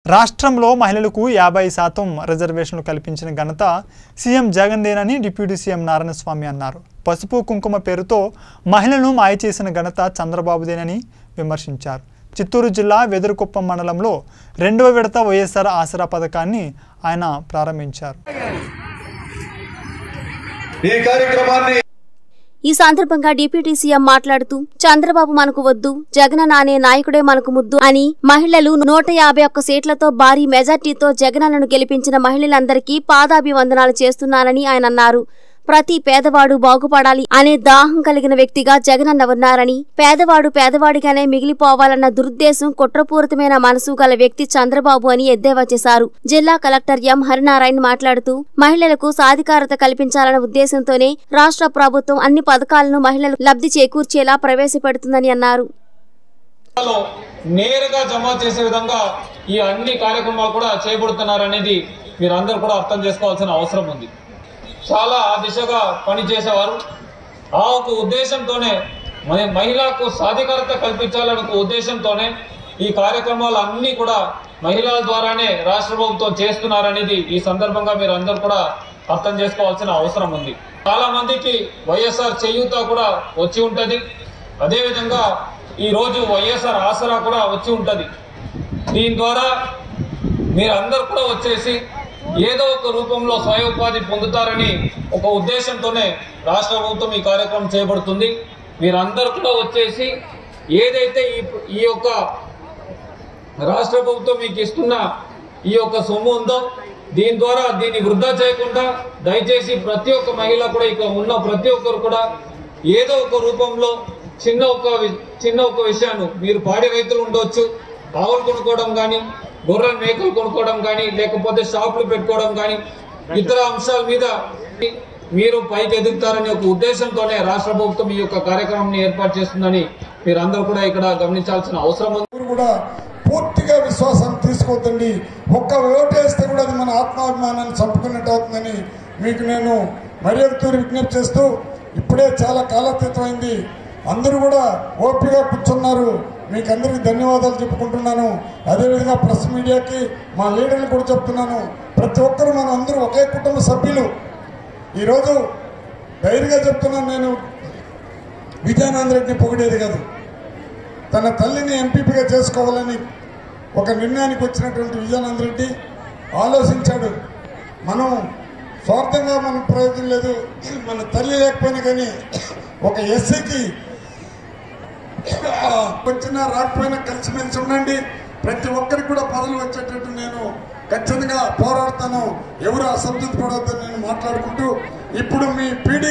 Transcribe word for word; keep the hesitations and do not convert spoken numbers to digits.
రాష్ట్రంలో మహిళలకు యాభై శాతం రిజర్వేషన్లు కల్పించిన ఘనత సీఎం జగన్దేనని డిప్యూటీ సీఎం నారాయణస్వామి అన్నారు. పసుపు కుంకుమ పేరుతో మహిళలను మాయ చేసిన ఘనత చంద్రబాబుదేనని విమర్శించారు. చిత్తూరు జిల్లా వెదురుకుప్పం మండలంలో రెండవ విడత వైఎస్ఆర్ ఆసరా పథకాన్ని ఆయన ప్రారంభించారు. ఈ కార్యక్రమాన్ని ఈ సందర్భంగా డిప్యూటీ సీఎం మాట్లాడుతూ చంద్రబాబు మనకు వద్దు, జగనన్న అనే నాయకుడే మనకు ముద్దు అని మహిళలు నూట యాభై ఒక్క సీట్లతో భారీ మెజార్టీతో జగనన్నను గెలిపించిన మహిళలందరికీ పాదాభివందనాలు చేస్తున్నానని ఆయన అన్నారు. ప్రతి పేదవాడు బాగుపడాలి అనే దాహం కలిగిన వ్యక్తిగా జగనన్న ఉన్నారని, పేదవాడు పేదవాడిగానే మిగిలిపోవాలన్న దురుద్దేశం, కుట్రపూరితమైన మనసు గల వ్యక్తి చంద్రబాబు అని ఎద్దేవా చేశారు. జిల్లా కలెక్టర్ ఎం హరినారాయణ మాట్లాడుతూ మహిళలకు సాధికారత కల్పించాలన్న ఉద్దేశంతోనే రాష్ట్ర ప్రభుత్వం అన్ని పథకాలను మహిళలకు లబ్ధి చేకూర్చేలా ప్రవేశపెడుతుందని అన్నారు. నేరుగా జమ చేసే విధంగా ఈ అన్ని కార్యక్రమాలు కూడా చేయబడుతున్నారనేది మీరందరూ కూడా అర్థం చేసుకోవాల్సిన అవసరం ఉంది. చాలా దిశగా పనిచేసేవారు. ఆ ఒక ఉద్దేశంతోనే మహిళలకు సాధికారత కల్పించాలనే ఉద్దేశంతోనే ఈ కార్యక్రమాలు అన్నీ కూడా మహిళల ద్వారానే రాష్ట్ర ప్రభుత్వం చేస్తున్నారనేది ఈ సందర్భంగా మీరు అందరూ కూడా అర్థం చేసుకోవాల్సిన అవసరం ఉంది. చాలా మందికి వైఎస్ఆర్ చేయూత కూడా వచ్చి ఉంటుంది. అదేవిధంగా ఈరోజు వైఎస్ఆర్ ఆసరా కూడా వచ్చి ఉంటుంది. దీని ద్వారా మీరందరూ కూడా వచ్చేసి ఏదో ఒక రూపంలో స్వయం ఉపాధి పొందుతారని ఒక ఉద్దేశంతోనే రాష్ట్ర ప్రభుత్వం ఈ కార్యక్రమం చేయబడుతుంది. మీరందరూ కూడా వచ్చేసి ఏదైతే ఈ ఈ యొక్క రాష్ట్ర ప్రభుత్వం మీకు ఇస్తున్న ఈ యొక్క సొమ్ము ఉందో దీని ద్వారా దీన్ని వృధా చేయకుండా దయచేసి ప్రతి ఒక్క మహిళ కూడా ఇక ఉన్న ప్రతి ఒక్కరు కూడా ఏదో ఒక రూపంలో చిన్న ఒక చిన్న ఒక విషయాన్ని, మీరు పాడి రైతులు ఉండొచ్చు, ఆవులు కొనుక్కోవడం కానీ, గొర్రెల మేకలు కొనుక్కోవడం కానీ, లేకపోతే షాపులు పెట్టుకోవడం కానీ, ఇతర అంశాల మీద మీరు పైకి ఎదుగుతారనే ఒక ఉద్దేశంతోనే రాష్ట్ర ప్రభుత్వం ఈ యొక్క కార్యక్రమం ఏర్పాటు చేస్తుందని మీరందరూ కూడా ఇక్కడ గమనించాల్సిన అవసరం ఉంది. కూడా పూర్తిగా విశ్వాసం తీసుకోవద్దండి. ఒక్క ఓటు వేస్తే కూడా అది మన ఆత్మాభిమానాన్ని చంపుకున్నట్టు అవుతుందని మీకు నేను మర్యాదతో విజ్ఞప్తి చేస్తూ, ఇప్పుడే చాలా కాలాతీతమైంది, అందరూ కూడా ఓపికగా కూర్చున్నారు. మీకు అందరికీ ధన్యవాదాలు చెప్పుకుంటున్నాను. అదేవిధంగా ప్రెస్ మీడియాకి, మా లీడర్లు కూడా చెప్తున్నాను, ప్రతి ఒక్కరూ మనం అందరూ ఒకే కుటుంబ సభ్యులు. ఈరోజు ధైర్యంగా చెప్తున్నాను, నేను విజయానంద రెడ్డిని పొగిడేది కాదు, తన తల్లిని ఎంపీపీగా చేసుకోవాలని ఒక నిర్ణయానికి వచ్చినటువంటి విజయానంద రెడ్డి ఆలోచించాడు. మనం స్వార్థంగా మనకు ప్రయోజనం లేదు, మన తల్లి లేకపోయినా కానీ ఒక ఎస్సీకి వచ్చినా రాకపోయినా కలిసిమెలిసి ఉండండి, ప్రతి ఒక్కరికి కూడా పదవులు వచ్చేటట్టు నేను ఖచ్చితంగా పోరాడతాను, ఎవరు అసంతృప్తి పడవద్దని నేను మాట్లాడుకుంటూ ఇప్పుడు మీ పీడీ